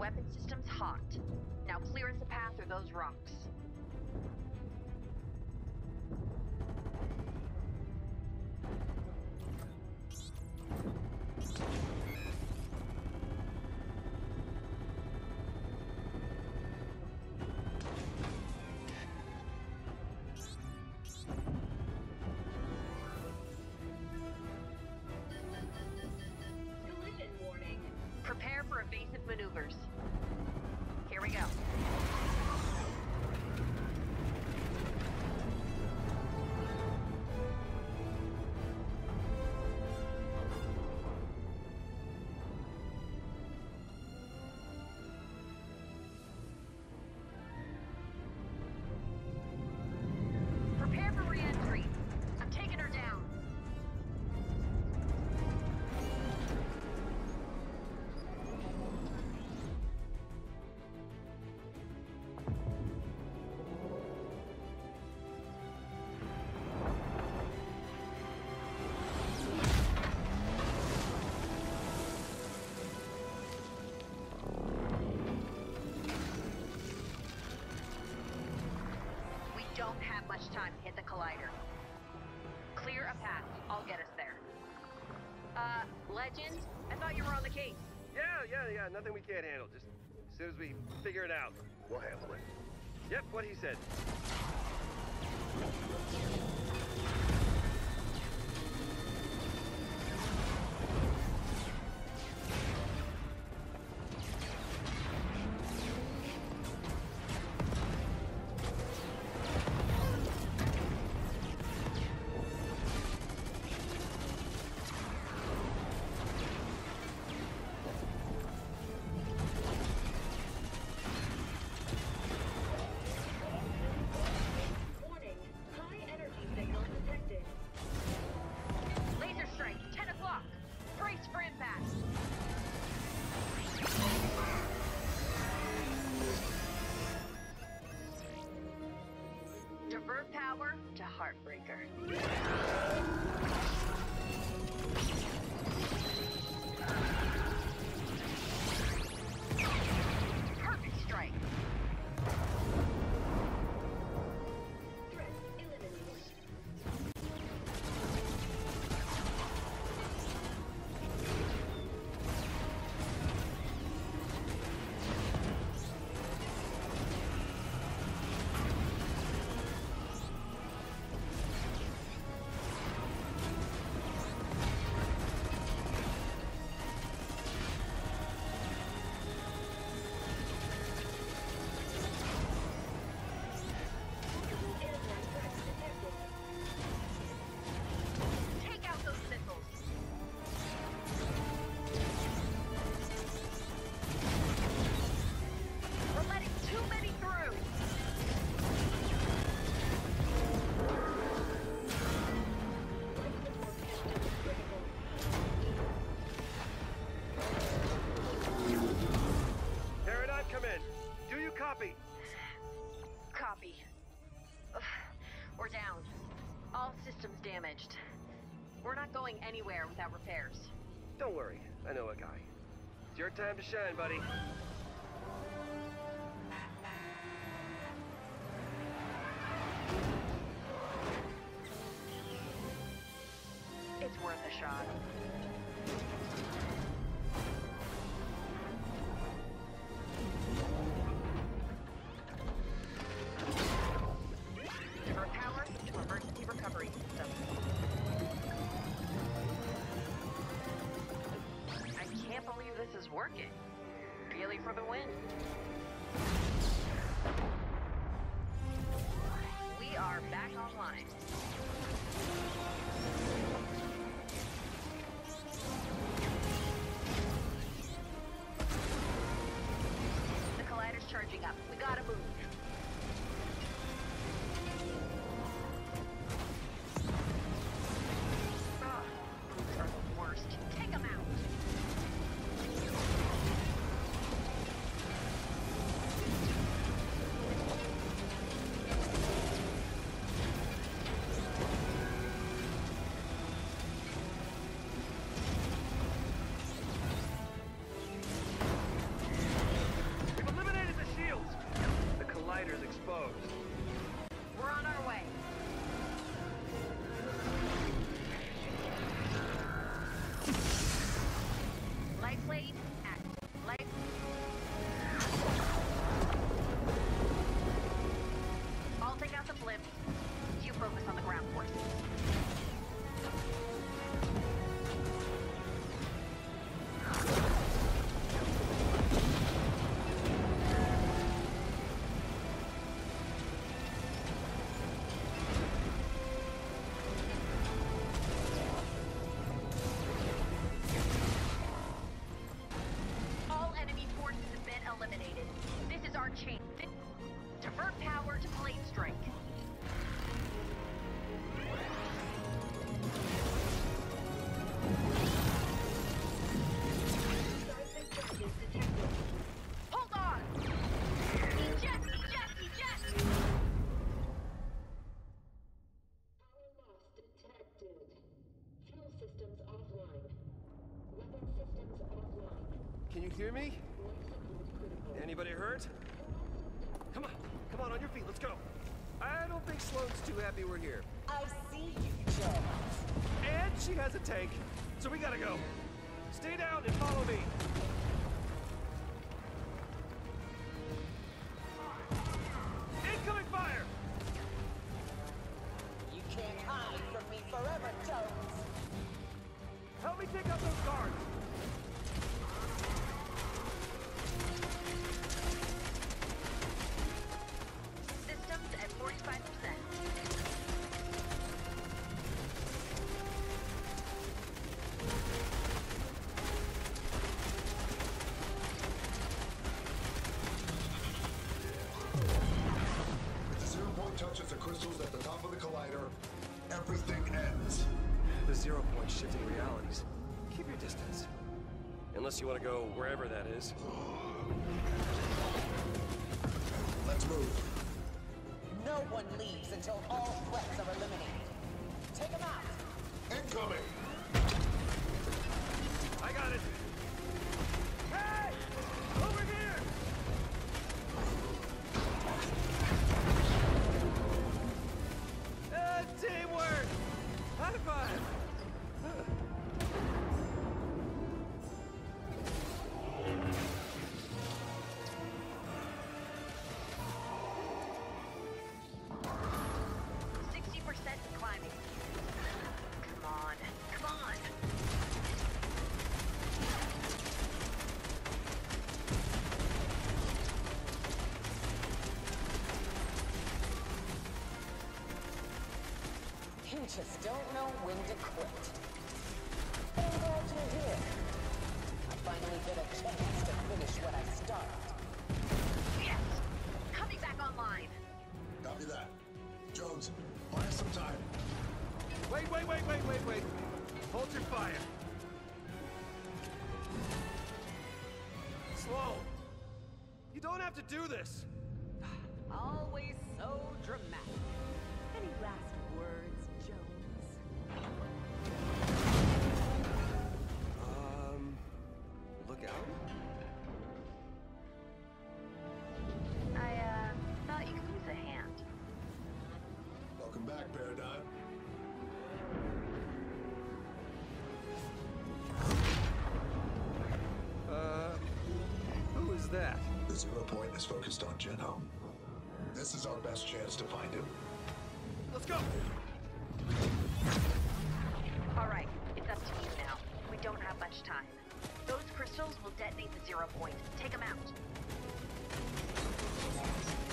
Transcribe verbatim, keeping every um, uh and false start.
weapon systems hot. Now clear us a path through those rocks. Prepare for evasive maneuvers. Here we go. Prepare for re-entry. I'm taking her down. Don't have much time to hit the collider. Clear a path. I'll get us there. Uh, Legend? I thought you were on the case. Yeah, yeah, yeah. Nothing we can't handle. Just as soon as we figure it out, we'll handle it. Yep, what he said. Divert power to Heartbreaker. Perfect strike. Threat eliminated. Copy. Copy. Ugh. We're down. All systems damaged. We're not going anywhere without repairs. Don't worry. I know a guy. It's your time to shine, buddy. It's worth a shot. Divert power to emergency recovery system. I can't believe this is working. Really for the win. We are back online. The collider's charging up. We gotta move. Ah, these are the worst. Take them out. Blade, active. Light. I'll take out the blimps. You focus on the ground forces. All enemy forces have been eliminated. This is our chance. Divert power to Blade Strike. Hold on! Eject! Eject! Eject! Power loss detected. Fuel systems offline. Weapon systems offline. Can you hear me? Life support critical. Anybody hurt? Come on, come on, on your feet, let's go. I don't think Sloane's too happy we're here. I see you, Jones. And she has a tank, so we gotta go. Stay down and follow me. Incoming fire! You can't hide from me forever, Jones. Help me take out those guards. Systems at forty-five percent. If the zero point touches the crystals at the top of the collider, everything ends. The zero point shifting realities. Keep your distance. Unless you want to go wherever that is. Let's move. No one leaves until all threats are eliminated. Take them out. Incoming! I got it. Hey! Over here! Uh, teamwork! High five! sixty percent climbing. Come on. Come on. You just don't know when to quit. But I'm glad you're here. I finally get a chance to finish what I started. Yes! Coming back online. Copy that. Jones, buy us some time. Wait, wait, wait, wait, wait, wait. Hold your fire. Sloan! You don't have to do this. Always so dramatic. Any last words, Jones? Um, look out. I, uh, thought you could use a hand. Welcome back, Paradigm. Uh, who is that? The zero point is focused on Genome. This is our best chance to find him. Let's go! All right, it's up to you now. We don't have much time. Those crystals will detonate the zero point. Take them out.